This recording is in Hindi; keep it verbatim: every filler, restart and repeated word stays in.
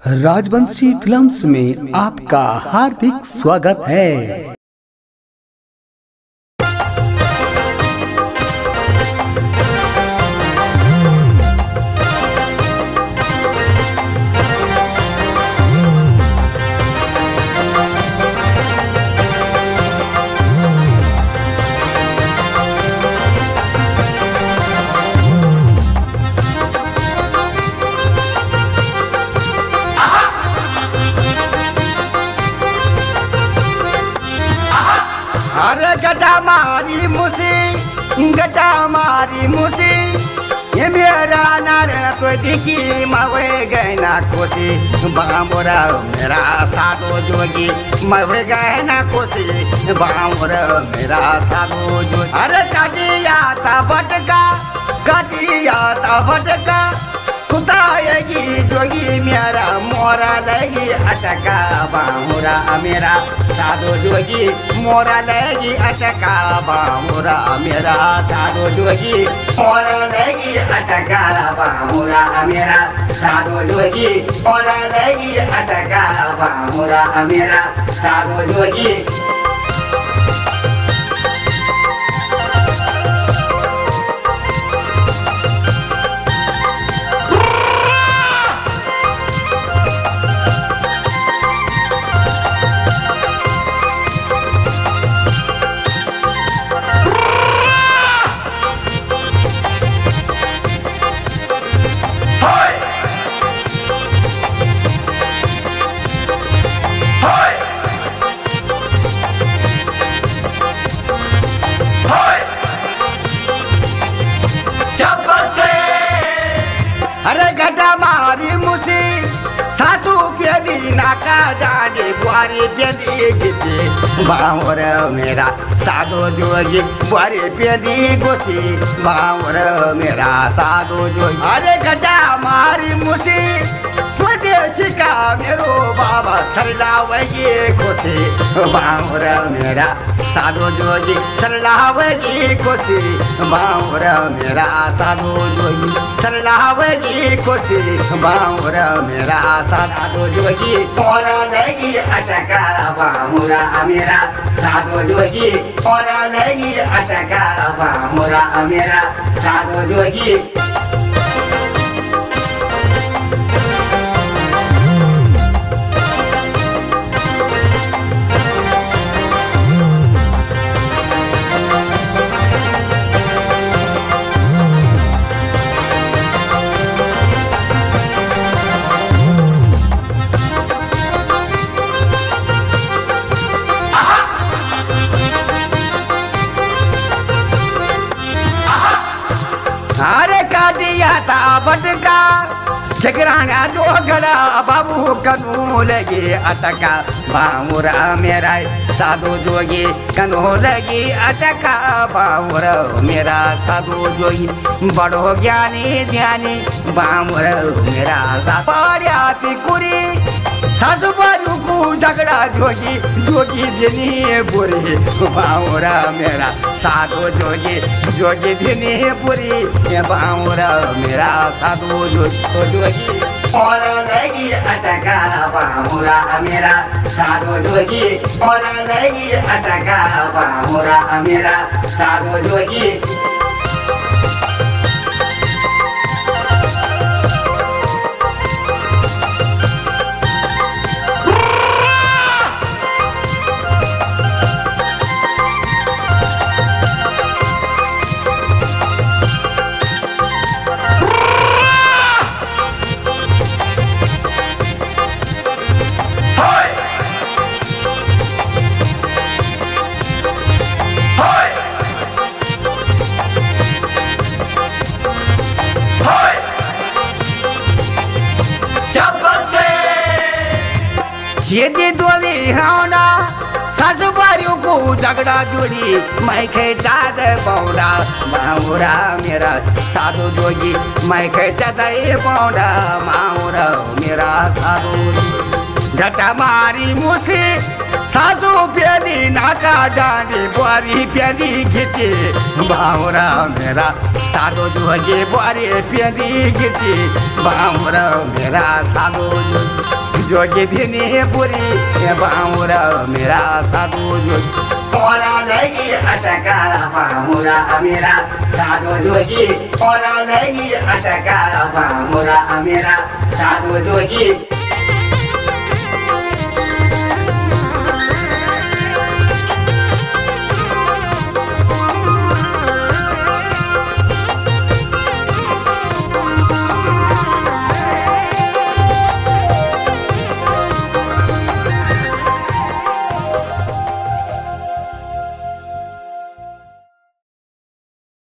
राजवंशी फिल्म्स में आपका हार्दिक स्वागत है। अरे गटा मारी मुसी गटा मारी मुसी ये मेरा नार तो दिखी मवे गहना कोसी बामुरा मेरा साधो जोगी मवे गहना कोसी बामुरा मेरा साधो जोगी। अरे काटिया था बटका काटिया था बटका कुताएगी जोगी मेरा मोरा लगी अटका बामुरा मेरा साधो जोगी मोरा लगी अटका बामुरा मेरा साधो जोगी मोरा लगी अटका बामुरा मेरा साधो जोगी मोरा लगी अटका बामुरा मेरा साधो जोगी। अरे गटा मारी मुसी सातु पेदी नाका डानी बुआरी पेदी गिची बावर मेरा साधो जोगी बुआरी पेदी गोसी बावर मेरा साधो जोगी। अरे गटा मारी मुसी तुझे छिका मेरो बाबा सरलावगी खुशी बावर मेरा साधो जोगी सरलावगी खुशी बावर मेरा साधो जोगी सरलावगी खुशी बामुरा मेरा साधो जोगी मोरा लगी अटका बामुरा मेरा साधो जोगी मोरा लगी अटका बामुरा मेरा साधो जोगी। अरे काटिया था बटका झगराना जो गला बाबू कनू लगी अटका बामुरा मेरा साधो जोगी कनू लगी अटका बामुरा मेरा साधो जोगी बड़ो ज्ञानी ध्यानी बामुरा मेरा साधो कुरी साधु बाजू को झगड़ा जोगी जोगी दिनी बुरी बामुरा मेरा साधो जोगी जोगी दिनी बुरी बामुरा मेरा साधो जोगी मोरा लगी अटका बामुरा मेरा साधो जोगी मोरा लगी अटका बामुरा मेरा साधो जोगी। सीधी दोली हावना सासु बारियों को झगड़ा जोड़ी मैं खेचा दे पौड़ा बामुरा मेरा साधु जोगी मैं खेचा दे पौड़ा बामुरा बाहुरा मेरा साधु घटा मारी मुसे सासू प्यादी नाका डांडी बुआरी प्यादी खिची बाहुरा मेरा साधु जोगी बुआरी प्यादी खिची बाहुरा मेरा साधु जोगी भिनी बुरी बाहुरा मेरा साधु और नहीं अटका बाहुरा मेरा साधु जोगी और नहीं अटका बाहुरा मेरा साधु जोगी।